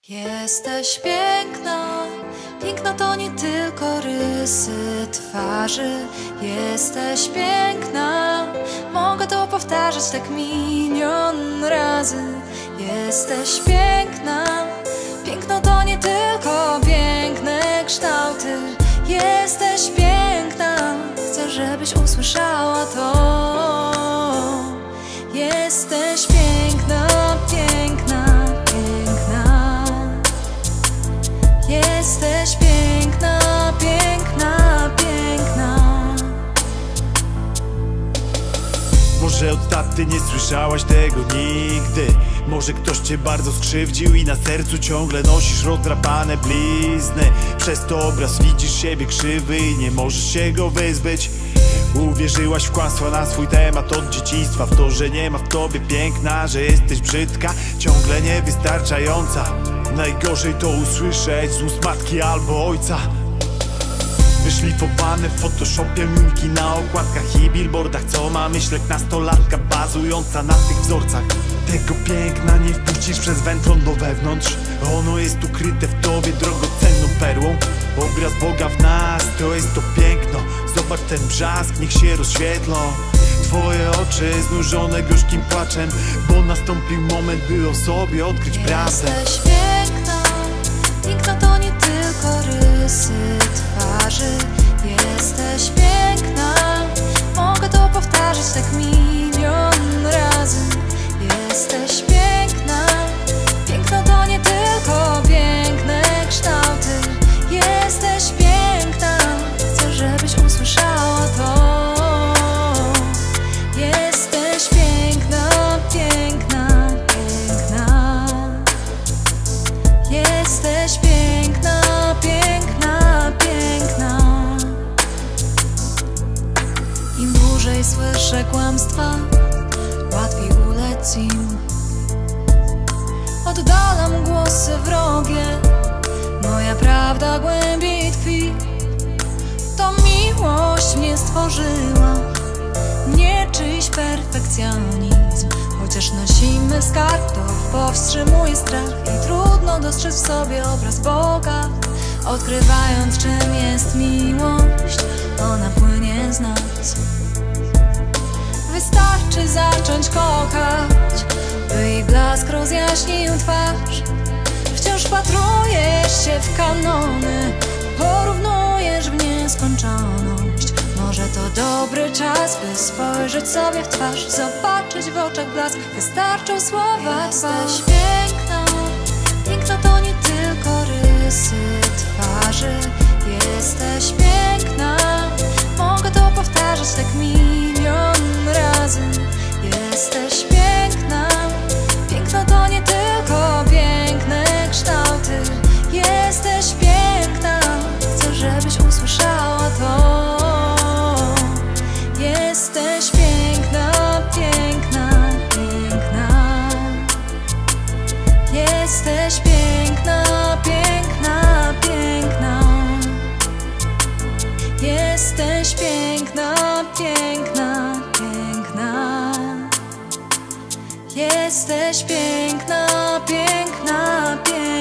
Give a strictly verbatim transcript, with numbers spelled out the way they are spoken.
Jesteś piękna, piękno to nie tylko rysy twarzy. Jesteś piękna, mogę to powtarzać tak milion razy. Jesteś piękna, piękno to nie tylko piękne kształty. Jesteś piękna, chcę, żebyś usłyszała to. Jesteś piękna, piękna, piękna. Jesteś piękna, piękna, piękna. Może od taty nie słyszałaś tego nigdy. Może ktoś cię bardzo skrzywdził i na sercu ciągle nosisz rozdrapane blizny. Przez to obraz widzisz siebie krzywy i nie możesz się go wyzbyć. Uwierzyłaś w kłamstwa na swój temat od dzieciństwa, w to, że nie ma w tobie piękna, że jesteś brzydka, ciągle niewystarczająca. Najgorzej to usłyszeć z ust matki albo ojca. Wyszlifowane w Photoshopie mimki na okładkach i billboardach, co ma myśleć nastolatka bazująca na tych wzorcach. Tego piękna nie wpuścisz przez wętron do wewnątrz. Ono jest ukryte w tobie drogocenną perłą. Obraz Boga w nas, to jest to piękno. Zobacz ten brzask, niech się rozświetlą twoje oczy znużone gorzkim płaczem, bo nastąpił moment, by o sobie odkryć prawdę. Jesteś piękna, piękno to nie tylko rysy twarzy. Jesteś piękna, mogę to powtarzać tak milion razy. Jesteś piękna, piękno to nie tylko piękne kształty. Jesteś piękna, chcę, żebyś usłyszała to. Jesteś piękna, piękna, piękna. Jesteś piękna, piękna, piękna. Im dłużej słyszę kłamstwa, łatwiej ulec im. Oddalam głosy wrogie, moja prawda głębiej tkwi. To miłość mnie stworzyła, nie czyjś perfekcjonizm. Chociaż nosimy skarb, to powstrzymuje strach i trudno dostrzec w sobie obraz Boga. Odkrywając, czym jest miłość, ona płynie z nas. Wystarczy zacząć kochać, by jej blask rozjaśnił twarz. Wciąż patrujesz się w kanony, porównujesz w nieskończoność. Może to dobry czas, by spojrzeć sobie w twarz, zobaczyć w oczach blask. Wystarczą słowa. Jesteś piękna, piękno to nie tylko rysy twarzy. Jesteś piękna, mogę to powtarzać tak milion razy. Jesteś piękna, piękno to nie tylko piękne kształty. Jesteś piękna, chcę, żebyś usłyszała to. Jesteś piękna, piękna, piękna. Jesteś piękna, piękna, piękna. Jesteś piękna, piękna, piękna. Jesteś piękna, piękna, piękna.